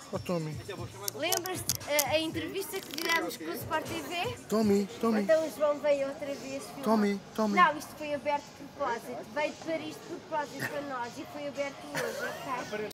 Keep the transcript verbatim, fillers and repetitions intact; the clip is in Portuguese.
Oh, Tommy. Lembras-te a, a entrevista que fizemos com o Sport T V? Tommy, Tommy. Então o João veio outra vez filmar. Tommy, Tommy. Não, isto foi aberto de propósito. Veio de Paris de propósito para nós e foi aberto hoje, ok?